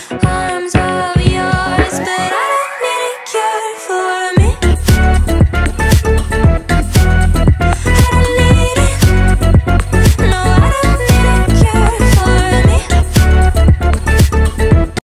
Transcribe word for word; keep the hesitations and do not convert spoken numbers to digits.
arms of yours, but I don't need a cure for